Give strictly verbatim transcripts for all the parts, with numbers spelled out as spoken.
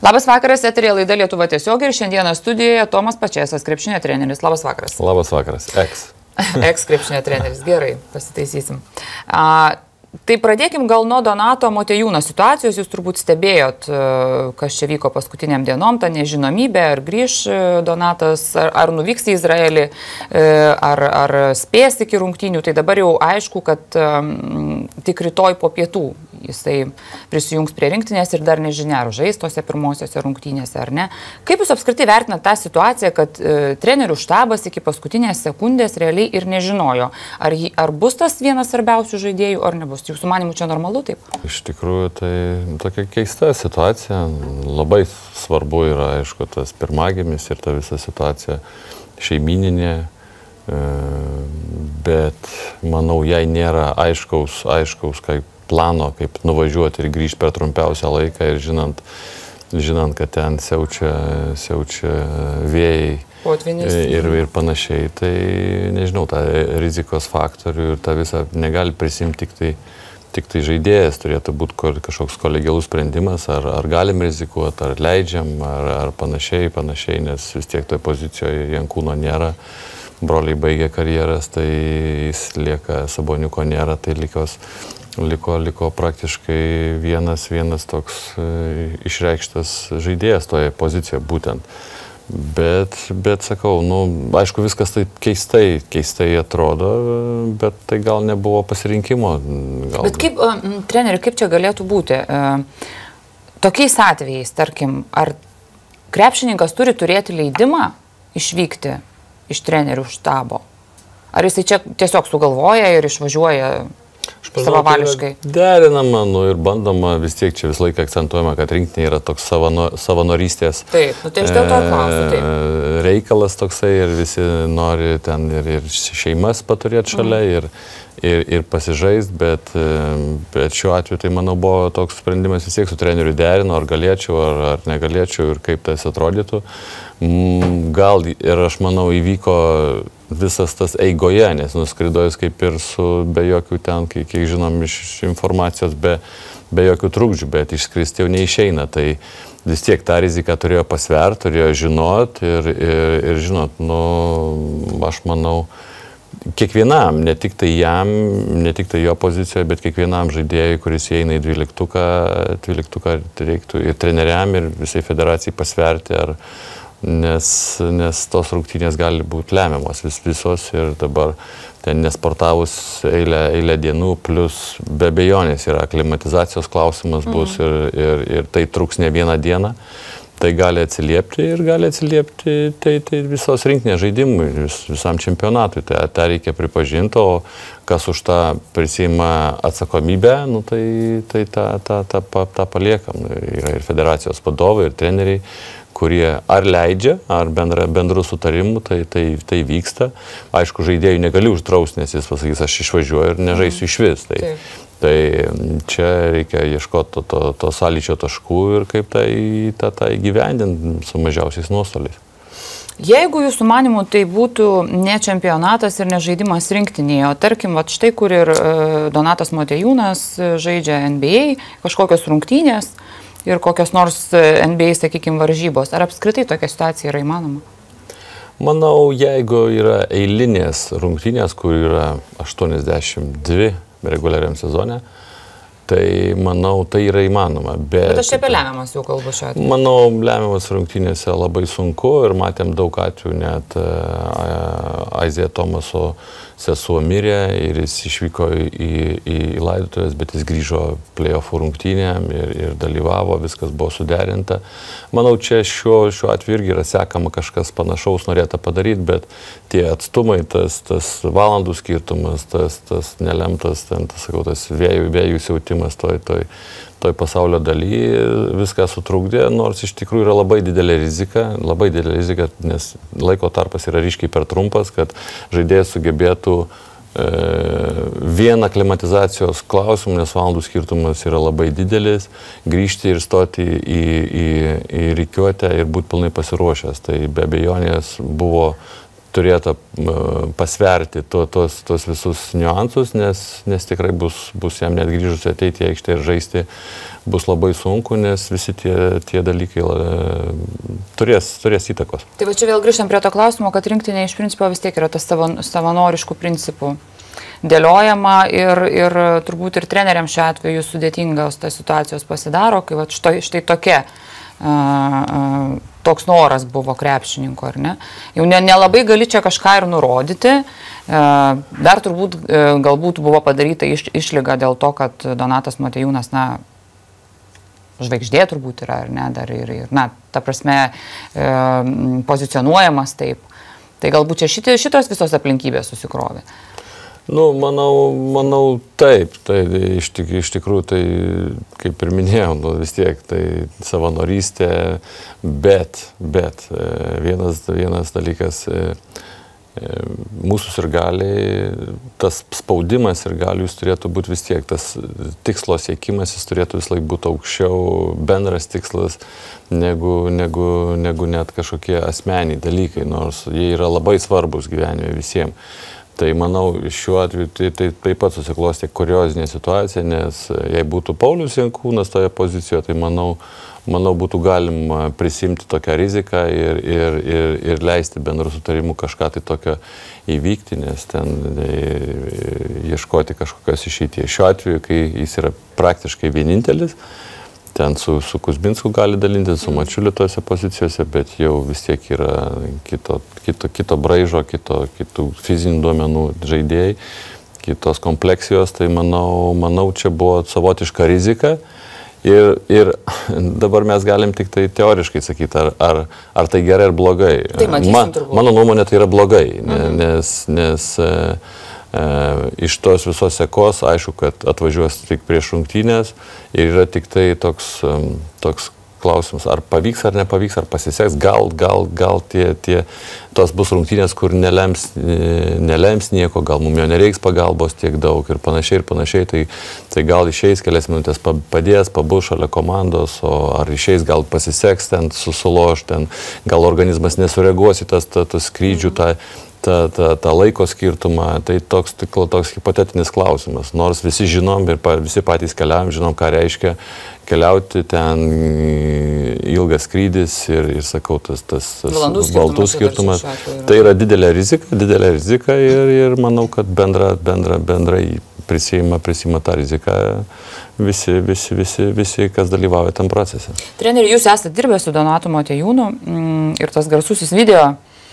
Labas vakaras, eterija laida Lietuva tiesiogiai ir šiandieną studijoje Tomas Pačėsas, krepšinio treneris. Labas vakaras. Labas vakaras, eks. Eks krepšinio treneris, gerai, pasitaisysim. A, tai pradėkim gal nuo Donato Motiejūno situacijos. Jūs turbūt stebėjot, kas čia vyko paskutiniam dienom, ta nežinomybė, ar grįž Donatas, ar, ar nuvyks į Izraelį, ar, ar spės iki rungtynių. Tai dabar jau aišku, kad um, tik rytoj po pietų jisai prisijungs prie rinktinės ir dar nežinia, ar žais tose pirmosiose rungtynėse ar ne. Kaip jūs apskritai vertinate tą situaciją, kad e, trenerių štabas iki paskutinės sekundės realiai ir nežinojo, ar, jį, ar bus tas vienas svarbiausių žaidėjų, ar nebus? Jūsų manimų čia normalu taip? Iš tikrųjų, tai tokia keista situacija. Labai svarbu yra, aišku, tas pirmagimis ir ta visa situacija šeimininė, e, bet manau, jai nėra aiškaus, aiškaus kaip plano, kaip nuvažiuoti ir grįžti per trumpiausią laiką ir žinant, žinant kad ten siaučia, siaučia vėjai ir, ir panašiai. Tai nežinau, tą rizikos faktorių ir tą visą negali prisimti tik tai, tik tai žaidėjas. Turėtų būti kažkoks kolegialus sprendimas, ar, ar galim rizikuoti, ar leidžiam, ar, ar panašiai, panašiai, nes vis tiek toje pozicijoje Jankūno nėra. Broliai baigė karjeras, tai jis lieka, Saboniuko nėra, tai likios Liko, liko praktiškai vienas, vienas toks e, išreikštas žaidėjas toje pozicijoje būtent. Bet, bet sakau, nu, aišku, viskas tai keistai, keistai atrodo, bet tai gal nebuvo pasirinkimo. Gal... Bet kaip, uh, treneri, kaip čia galėtų būti? Uh, tokiais atvejais, tarkim, ar krepšininkas turi turėti leidimą išvykti iš trenerių štabo? Ar jisai čia tiesiog sugalvoja ir išvažiuoja savavališkai? Derinama, nu ir bandoma, vis tiek čia visą laiką akcentuojama, kad rinktinė yra toks savano, savanorystės taip, nu tai aš dėl to klausiu, taip. reikalas toksai ir visi nori ten ir, ir šeimas paturėti šalia mm. ir, ir, ir pasižaist, bet, bet šiuo atveju tai, manau, buvo toks sprendimas vis tiek su treneriu derino, ar galėčiau, ar, ar negalėčiau ir kaip tas atrodytų. Gal ir aš manau įvyko visas tas eigoje, nes nuskridojus kaip ir su be jokių ten, kiek žinom iš informacijos, be, be jokių trukdžių, bet išskristi jau neišeina. Tai vis tiek tą riziką turėjo pasvert, turėjo žinot ir, ir, ir žinot, nu, aš manau, kiekvienam, ne tik tai jam, ne tik tai jo pozicijoje, bet kiekvienam žaidėjui, kuris įeina į dvyliktuką, dvyliktuką reiktų ir treneriam, ir visai federacijai pasverti, ar Nes, nes tos rungtynės gali būti lemiamos vis, visos ir dabar ten nesportavus eilę, eilę dienų, plus be abejonės yra aklimatizacijos klausimas bus mm. ir, ir, ir tai truks ne vieną dieną. Tai gali atsiliepti ir gali atsiliepti tai, tai visos rinktinės žaidimui, vis, visam čempionatui. Tai tą reikia pripažinti, o kas už tą prisima atsakomybę, nu, tai, tai tą, tą, tą, tą, tą paliekam. Yra ir federacijos vadovai, ir treneriai, kurie ar leidžia, ar bendra, bendrų sutarimų, tai, tai, tai vyksta. Aišku, žaidėjų negali uždrausti, nes jis pasakys, aš išvažiuoju ir nežaisiu iš vis. Tai, tai čia reikia ieškoti to, to, to sąlyčio taškų ir kaip tai, tą, tą įgyvendinti su mažiausiais nuostoliais. Jeigu jūsų manimų tai būtų ne čempionatas ir ne žaidimas rinktinėje, o tarkim, vat štai kur ir Donatas Motiejūnas žaidžia N B A, kažkokios rungtynės, ir kokios nors N B A, sakykime, varžybos. Ar apskritai tokia situacija yra įmanoma? Manau, jeigu yra eilinės rungtynės, kur yra aštuoniasdešimt dvi reguliariam sezone, tai manau, tai yra įmanoma. Bet, bet aš čia apie lemiamas jau kalbu šiuo atveju. Manau, lemiamas rungtynėse labai sunku ir matėm daug atvejų, net Aizija Tomaso sesuo mirė ir jis išvyko į, į, į laidotuvės, bet jis grįžo play-offų rungtynėm ir, ir dalyvavo, viskas buvo suderinta. Manau, čia šiuo, šiuo atveju irgi yra sekama kažkas panašaus norėta padaryti, bet tie atstumai, tas, tas valandų skirtumas, tas, tas nelemtas, ten, tas, sakau, tas vėjų, vėjų siautimas toj, toj, toj pasaulio daly, viską sutrukdė, nors iš tikrųjų yra labai didelė rizika, labai didelė rizika, nes laiko tarpas yra ryškiai per trumpas, kad žaidėjas sugebėtų e, vieną aklimatizacijos klausimą, nes valandų skirtumas yra labai didelis, grįžti ir stoti į, į, į rikiuotę ir būti pilnai pasiruošęs. Tai be abejonės buvo turėtų pasverti to, tos, tos visus niuansus, nes, nes tikrai bus, bus jam net grįžus ateiti į aikštę ir žaisti bus labai sunku, nes visi tie, tie dalykai turės, turės įtakos. Tai va čia vėl grįžtam prie to klausimo, kad rinktinė iš principo vis tiek yra tas savanoriškų principų dėliojama ir, ir turbūt ir treneriam šiuo atveju sudėtingos tas situacijos pasidaro, kai va štai, štai tokia, a, a, toks noras buvo krepšininko, ar ne? Jau ne, nelabai gali čia kažką ir nurodyti, a, dar turbūt a, galbūt buvo padaryta iš, išlyga dėl to, kad Donatas Motiejūnas, na, žvaigždė turbūt yra, ar ne, dar ir, ir na, ta prasme, e, pozicionuojamas taip. Tai galbūt čia šitie, šitos visos aplinkybės susikrovė. Nu, manau, manau taip, tai iš, tik, iš tikrųjų, tai kaip ir minėjau, nu, vis tiek tai savanorystė, bet, bet vienas, vienas dalykas, mūsų sirgaliai, tas spaudimas sirgalių jis turėtų būti vis tiek, tas tikslo siekimas jis turėtų vis laik būti aukščiau, bendras tikslas, negu, negu, negu net kažkokie asmeniai dalykai, nors jie yra labai svarbus gyvenime visiems. Tai manau, šiuo atveju tai, tai taip pat susiklostė kuriozinė situacija, nes jei būtų Paulius Jankūnas toje pozicijoje, tai manau, manau būtų galima prisimti tokią riziką ir, ir, ir, ir leisti bendrų sutarimų kažką tai tokio įvykti, nes ten ieškoti kažkokios išeities. Šiuo atveju, kai jis yra praktiškai vienintelis, ten su, su Kuzminsku gali dalinti, su Mačiuliu tose pozicijose, bet jau vis tiek yra kito, kito, kito braižo, kito, kitų fizinių duomenų žaidėjai, kitos kompleksijos, tai manau, manau čia buvo savotiška rizika. Ir, ir dabar mes galim tik tai teoriškai sakyti, ar, ar, ar tai gerai ar blogai. Tai matysim, Man, mano nuomonė tai yra blogai, mhm. nes, nes e, e, iš tos visos sekos, aišku, kad atvažiuos tik prieš rungtynės ir yra tik tai toks, toks klausimas, ar pavyks ar nepavyks, ar pasiseks, gal, gal, gal tie, tie, tos bus rungtynės, kur nelems, nelems nieko, gal mums jo nereiks pagalbos tiek daug ir panašiai ir panašiai, tai, tai gal išeis kelias minutės padės, pabus šalia komandos, o ar išeis, gal pasiseks ten, susuloš ten, gal organizmas nesureaguos į tas, tas, tas skrydžių, tą, tą, tą, tą laiko skirtumą, tai toks, toks hipotetinis klausimas, nors visi žinom ir pa, visi patys keliavom, žinom, ką reiškia keliauti ten ilgas skrydis ir, ir sakau, tas, tas, tas valandų skirtumas. Tai yra didelė rizika, didelė rizika ir, ir manau, kad bendra, bendra, bendrai prisima, prisima tą riziką visi, visi, visi, visi, kas dalyvauja tam procese. Treneri, jūs esate dirbę su Donatu Motiejūnu ir tas garsusis video,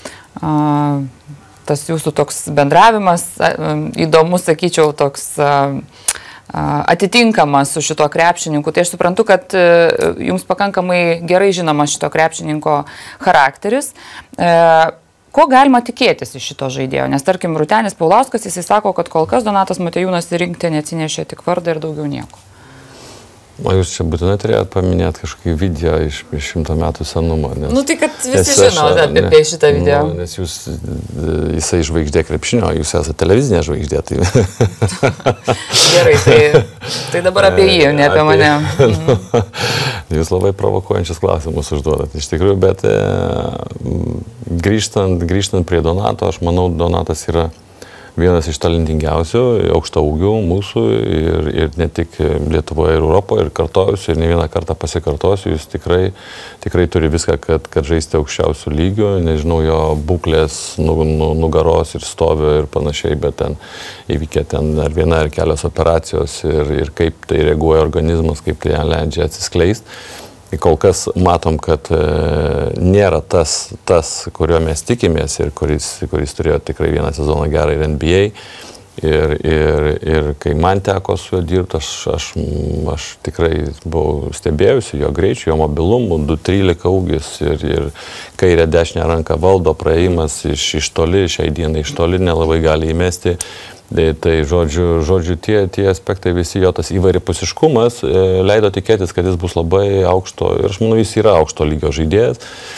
tas jūsų toks bendravimas, įdomus, sakyčiau, toks atitinkamas su šito krepšininku. Tai aš suprantu, kad jums pakankamai gerai žinomas šito krepšininko charakteris. Ko galima tikėtis iš šito žaidėjo? Nes tarkim, Rūtenis Paulauskas, jisai sako, kad kol kas Donatas Motiejūnas į rinktinę atsinešė tik vardą ir daugiau nieko. O jūs čia būtinai turėjot paminėti kažkokį video iš šimto metų senumo. Nes, nu tai, kad visi žino apie ne, šitą video. Nu, nes jūs, jisai žvaigždė krepšinio, jūs esate televizinė žvaigždė. Tai... Gerai, tai, tai dabar apie jį, ne apie, apie mane. Mhm. Jūs labai provokuojančius klausimus užduodat, iš tikrųjų, bet e, grįžtant, grįžtant prie Donato, aš manau, Donatas yra vienas iš talentingiausių, aukšto ūgių mūsų ir, ir ne tik Lietuvoje ir Europoje, ir kartojusiu, ir ne vieną kartą pasikartosiu, jis tikrai, tikrai turi viską, kad, kad žaisti aukščiausių lygių, nežinau jo būklės, nu, nu, nugaros ir stovio ir panašiai, bet ten įvykė ten ar viena ar kelios operacijos ir, ir kaip tai reaguoja organizmas, kaip tai leidžia atsiskleisti. Kol kas matom, kad e, nėra tas, tas, kurio mes tikimės ir kuris, kuris turėjo tikrai vieną sezoną gerą ir N B A. Ir, ir, ir kai man teko su juo dirbti, aš, aš, aš tikrai buvau stebėjusi jo greičiu, jo mobilumu, du trylika ūgis ir, ir kairę dešinę ranką valdo, praėjimas iš, iš toli, šiai dienai iš toli nelabai gali įmesti. Tai, tai žodžiu, žodžiu tie, tie aspektai visi, jo tas įvairiapusiškumas e, leido tikėtis, kad jis bus labai aukšto, ir aš manau, jis yra aukšto lygio žaidėjas.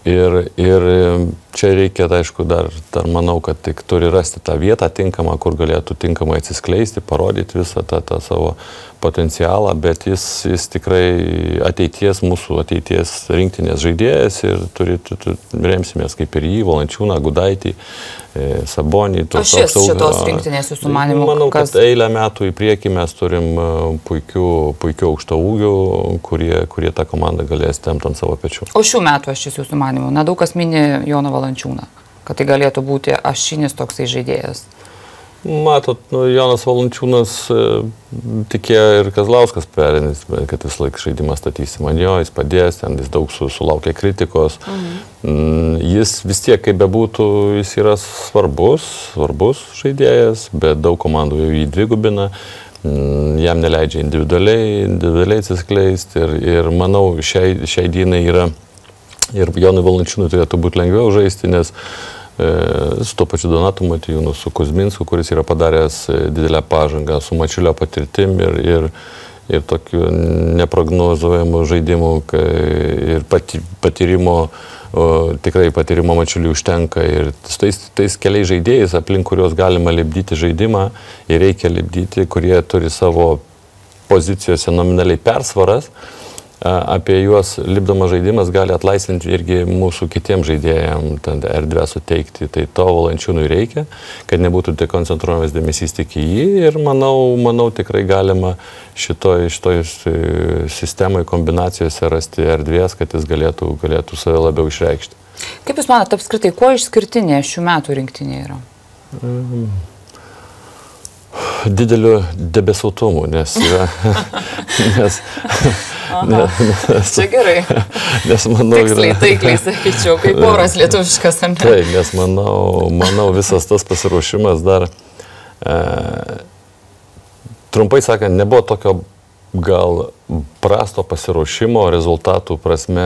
Ir, ir čia reikia, aišku, dar, dar manau, kad tik turi rasti tą vietą tinkamą, kur galėtų tinkamai atsiskleisti, parodyti visą tą, tą savo potencialą, bet jis, jis tikrai ateities, mūsų ateities rinktinės žaidėjas ir turi, tu, tu, remsimės kaip ir jį, Valančiūną, Gudaitį, Sabonį. O šis šitos rinktinės jūsų manimų? Manau, kas... kad eilę metų į priekį mes turim puikių, puikių aukšto ūgių, kurie, kurie tą komandą galės tempti ant savo pečių. O šių metų šis jūsų manimų? Na, daug kas mini Joną Valančiūną, kad tai galėtų būti ašinis toksai žaidėjas. Matot, nu, Jonas Valančiūnas e, tikėjo ir Kazlauskas perinės, kad vis laik žaidimą statysim ant jo, jis padės, ten jis daug su, sulaukė kritikos. Mhm. Mm, jis vis tiek, kaip bebūtų, jis yra svarbus, svarbus žaidėjas, bet daug komandų jau jį dvigubina, mm, jam neleidžia individualiai, individualiai atsiskleisti ir, ir manau, šiai, šiai dienai yra ir Jonui Valančiūnui turėtų būti lengviau žaisti, nes su to pačiu Donatu Motiejūnu, su Kuzminsku, kuris yra padaręs didelę pažangą, su Mačiulio patirtim ir, ir, ir tokiu neprognozuojamu žaidimu ir pati, patyrimo, o, tikrai patyrimo Mačiuliui užtenka. Ir tais, tais keliais žaidėjais, aplink kuriuos galima lipdyti žaidimą ir reikia lipdyti, kurie turi savo pozicijose nominaliai persvaras, apie juos lipdamas žaidimas gali atlaisvinti irgi mūsų kitiems žaidėjams erdvę suteikti. Tai to Valančiūnui reikia, kad nebūtų tik koncentruojamas dėmesys tik į jį ir manau, manau tikrai galima šitoj, šitoj sistemoje kombinacijose rasti erdvės, kad jis galėtų, galėtų save labiau išreikšti. Kaip Jūs manote, apskritai, kuo išskirtinė šių metų rinktinė yra? Mm. Dideliu debesuotumu, nes yra... nes, nes, nes, čia gerai. Nes manau... Tiksliai, taikliai, sakyčiau, kaip oras lietuviškas, ar ne? Taip, nes manau, manau visas tas pasiruošimas dar... E, trumpai sakant, nebuvo tokio gal prasto pasiruošimo rezultatų prasme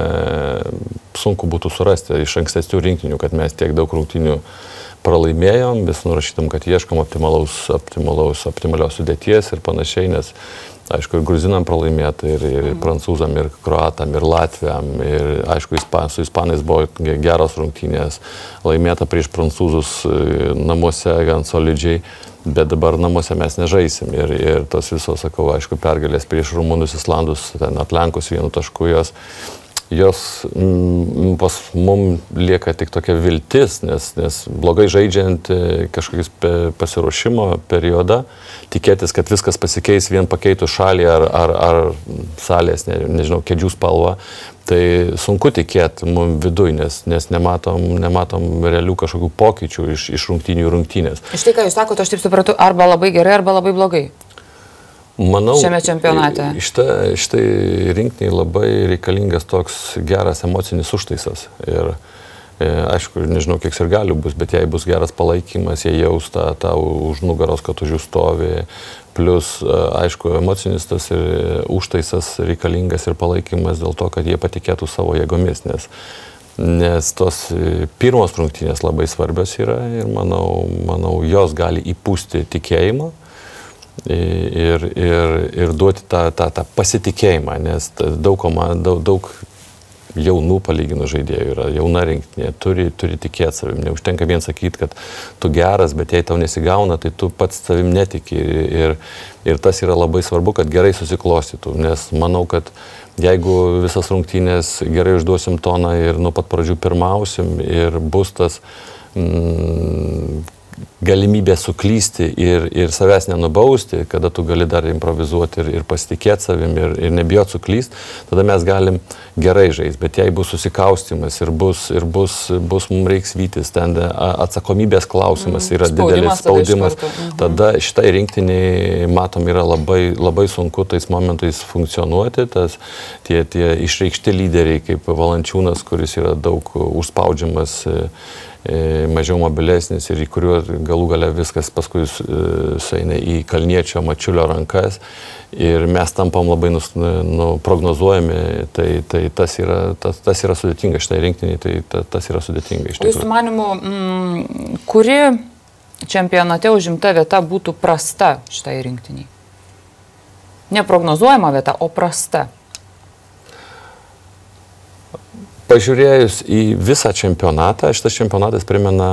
sunku būtų surasti iš ankstesnių rinktinių, kad mes tiek daug rungtynių pralaimėjom, vis nurašytam, kad ieškom optimalaus, optimalaus, optimalios sudėties ir panašiai, nes, aišku, ir gruzinam pralaimėta, ir, ir prancūzam, ir kroatam, ir latviam, ir, aišku, ispan, su ispanais buvo geros rungtynės, laimėta prieš prancūzus namuose gan solidžiai, bet dabar namuose mes nežaisim. Ir, ir tos visos, sakau, aišku, pergalės prieš rumunus, islandus, ten atlenkus vienu tašku jos. Jos m, pas mum lieka tik tokia viltis, nes, nes blogai žaidžiant kažkokius pe, pasiruošimo periodą, tikėtis, kad viskas pasikeis vien pakeitus šalį ar, ar, ar salės, ne, nežinau, kėdžių spalvą, tai sunku tikėti mum viduj, nes, nes nematom, nematom realių kažkokių pokyčių iš, iš rungtynių į rungtynės. Iš tai, ką Jūs sakote, aš taip supratau, arba labai gerai, arba labai blogai. Manau, šiame čempionate. Štai, štai rinktiniai labai reikalingas toks geras emocinis užtaisas. Ir e, aišku, nežinau, kiek ir galių bus, bet jei bus geras palaikymas, jie jaus tą, tą už nugaros, kad už jų stovi. Plus, aišku, emocinis tas ir užtaisas reikalingas ir palaikymas dėl to, kad jie patikėtų savo jėgomis. Nes, nes tos pirmos rungtynės labai svarbios yra ir manau, manau jos gali įpūsti tikėjimą. Ir, ir, ir duoti tą, tą, tą pasitikėjimą, nes daug, komand, daug, daug jaunų palyginų žaidėjų yra, jauna rinktinė, turi, turi tikėti savim. Neužtenka vien sakyti, kad tu geras, bet jei tau nesigauna, tai tu pats savim netiki. Ir, ir tas yra labai svarbu, kad gerai susiklostytų, nes manau, kad jeigu visas rungtynės gerai užduosim toną ir nuo pat pradžių pirmausim ir bus tas... Mm, galimybė suklysti ir, ir savęs nenubausti, kada tu gali dar improvizuoti ir, ir pasitikėti savim ir, ir nebijot suklysti, tada mes galim gerai žaisti. Bet jei bus susikaustimas ir bus, ir bus, bus mums reiks vytis, ten atsakomybės klausimas mm. yra spaudimas, didelis spaudimas, tada, mhm. tada šitai rinktiniai, matom, yra labai, labai sunku tais momentais funkcionuoti. Tas, tie, tie išreikšti lyderiai kaip Valančiūnas, kuris yra daug užspaudžiamas, mažiau mobilesnis ir į kuriuo galų gale viskas paskui sueina į Kalniečio Mačiulio rankas ir mes tampam labai nus, nu, prognozuojami, tai, tai tas, yra, tas, tas yra sudėtinga šitai rinktiniai, tai ta, tas yra sudėtinga iš tikrųjų. Jūsų manimu, mm, kuri čempionate užimta vieta būtų prasta šitai rinktiniai? Ne prognozuojama vieta, o prasta. pažiūrėjus į visą čempionatą, šitas čempionatas primena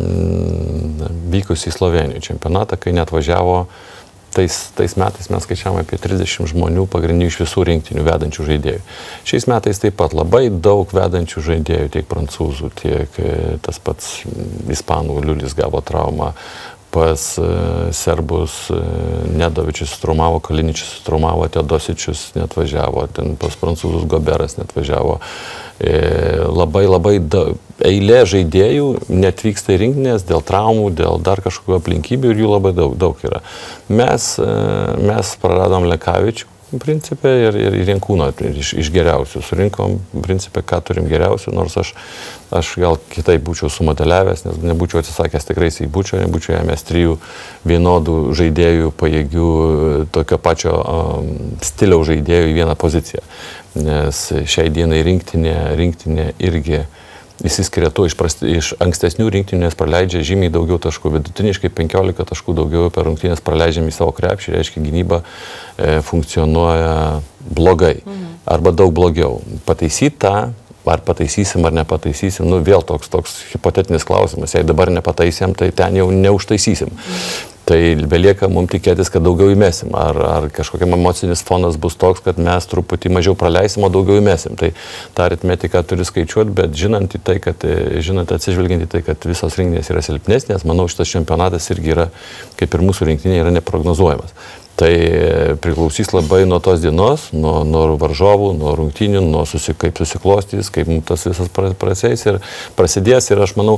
mm, vykusį Slovenijų čempionatą, kai net važiavo tais, tais metais mes skaičiavome apie trisdešimt žmonių pagrindinių iš visų rinktinių vedančių žaidėjų. Šiais metais taip pat labai daug vedančių žaidėjų, tiek prancūzų, tiek tas pats ispanų Liulis gavo traumą. Pas uh, serbus uh, Nedovičius traumavo, Kaliničius traumavo, Teodosičius net važiavo, ten pas prancūzus Goberas net važiavo. E, labai labai da, eilė žaidėjų netvyksta į rinktinės dėl traumų, dėl dar kažkokių aplinkybių ir jų labai daug, daug yra. Mes, uh, mes praradom Lekavičių principė ir, ir, ir Jankūną iš, iš geriausių. Surinkom principė, ką turim geriausių, nors aš, aš gal kitaip būčiau sumodeliavęs, nes nebūčiau atsisakęs tikrai į būčiau, nebūčiau ėmęs trijų vienodų žaidėjų, pajėgių, tokio pačio um, stiliaus žaidėjų į vieną poziciją. Nes šiai dienai rinktinė, rinktinė irgi įsiskiria to iš, prasti, iš ankstesnių rinktinių, nes praleidžia žymiai daugiau taškų. Vidutiniškai penkiolika taškų daugiau per rungtynės praleidžiam į savo krepšį, reiškia gynyba e, funkcionuoja blogai mhm. arba daug blogiau. Pataisyti tą, ar pataisysim ar nepataisysim, nu vėl toks, toks hipotetinis klausimas. Jei dabar nepataisėm, tai ten jau neužtaisysim. Mhm. Tai belieka mums tikėtis, kad daugiau įmesim. Ar, ar kažkokiam emocinis fonas bus toks, kad mes truputį mažiau praleisim, o daugiau įmesim. Tai tą aritmetiką turi skaičiuoti, bet žinant į tai, kad, žinant atsižvelgiant į tai, kad visos rinktinės yra silpnesnės, manau, šitas čempionatas irgi yra, kaip ir mūsų rinktinė, yra neprognozuojamas. Tai priklausys labai nuo tos dienos, nuo, nuo varžovų, nuo rungtynių, nuo susi, kaip susiklostys, kaip tas visas prasidės ir prasidės. Ir aš manau,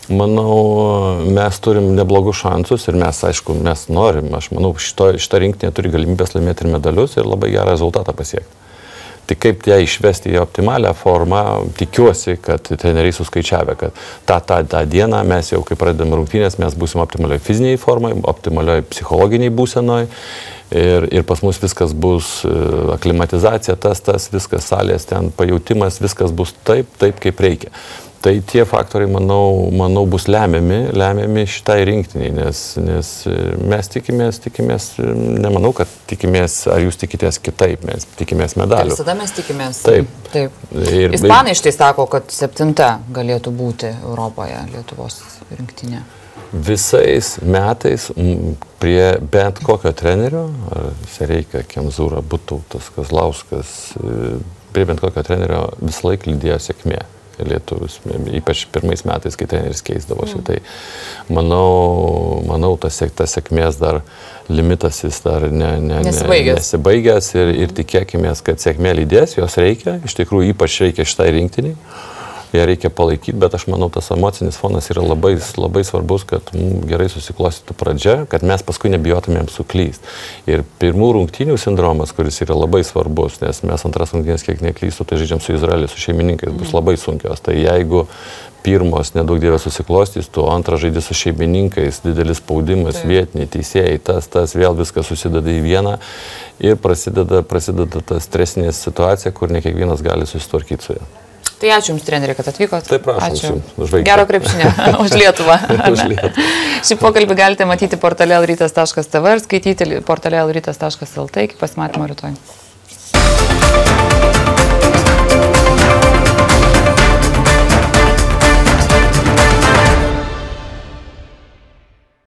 Manau, mes turim neblogus šansus ir mes, aišku, mes norim. Aš manau, šito, šita rinktinė turi galimybės laimėti ir medalius ir labai gerą rezultatą pasiekti. Tik kaip ją išvesti į optimalią formą, tikiuosi, kad treneriai suskaičiavę, kad tą, tą, tą dieną mes jau, kai pradedam rungtynės, mes būsim optimalioj fiziniai formai, optimalioj psichologiniai būsenoj ir, ir pas mus viskas bus aklimatizacija, tas, tas, viskas salės ten, pajautimas, viskas bus taip, taip, kaip reikia. Tai tie faktoriai, manau, manau bus lemiami, lemiami šitai rinktiniai, nes, nes mes tikimės, tikimės, nemanau, kad tikimės, ar jūs tikitės kitaip, mes tikimės medalių. Visada mes tikimės. Taip. Taip. Ir, Ispanai štai sako, kad septinta galėtų būti Europoje Lietuvos rinktinė. Visais metais prie bent kokio trenerio, ar Sereika, Kemzūra, Butautas, Kazlauskas, prie bent kokio trenerio visą laiką lydėjo sėkmė. Lietuvius, ypač pirmais metais, kai treneris keisdavosi. Mm. Tai manau, manau tas, tas sėkmės dar limitas jis dar ne, ne, nesibaigęs, nesibaigęs ir, ir tikėkimės, kad sėkmė lydės, jos reikia, iš tikrųjų ypač reikia šitai rinktiniai. Ją reikia palaikyti, bet aš manau, tas emocinis fonas yra labai, labai svarbus, kad gerai susiklostytų pradžia, kad mes paskui nebijotumėm suklysti. Ir pirmų rungtynių sindromas, kuris yra labai svarbus, nes mes antras rungtynės, kiek neklystų, tai žaidžiam su Izraeliu, su šeimininkais, bus labai sunkios. Tai jeigu pirmos nedaug dievė susiklostys, tu antrą žaidži su šeimininkais, didelis spaudimas, tai vietiniai, teisėjai, tas, tas, vėl viskas susideda į vieną ir prasideda, prasideda ta stresinė situacija, kur ne kiekvienas gali susitvarkyti su ja. Tai ačiū Jums, treneri, kad atvykote. Taip, prašau. Gero krepšinio už Lietuvą. Už Lietuvą. Šį pokalbį galite matyti portale lrytas taškas tv ir skaityti portale lrytas taškas lt. Iki pasimatymo rytoj.